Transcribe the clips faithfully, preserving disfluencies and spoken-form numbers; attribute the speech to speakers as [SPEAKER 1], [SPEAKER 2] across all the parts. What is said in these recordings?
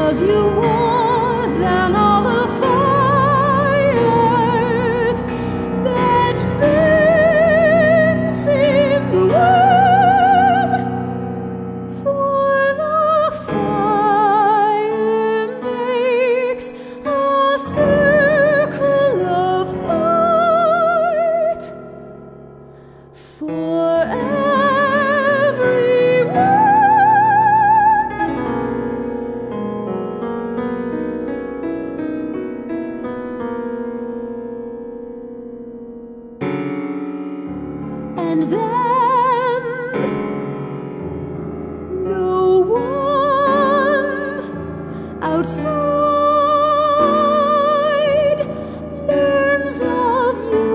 [SPEAKER 1] love you more than all the fires that fence in the world. For the fire makes a circle of light for and then no one outside learns of you,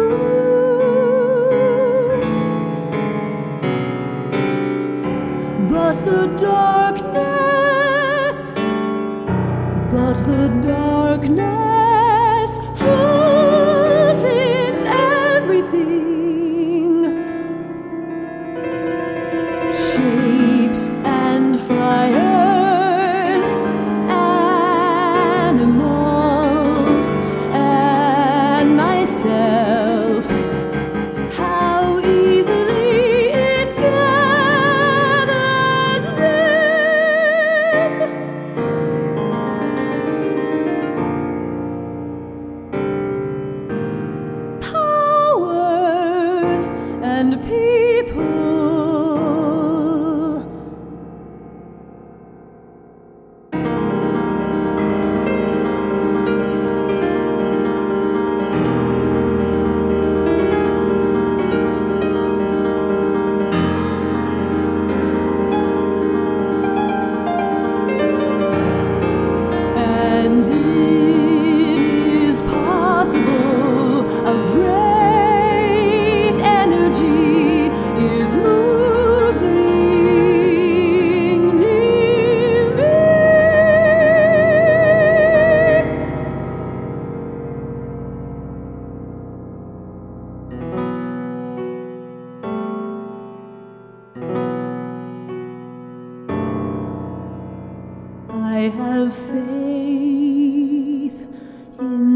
[SPEAKER 1] but the darkness, but the darkness pulls in everything. Shapes and fires, animals, and myself. How easily it gathers them. Powers and people. And it is possible a great energy is moving near me. I have faith in